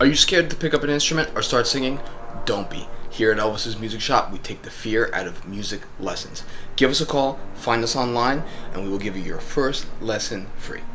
Are you scared to pick up an instrument or start singing? Don't be. Here at Elvis's Music Shop, we take the fear out of music lessons. Give us a call, find us online, and we will give you your first lesson free.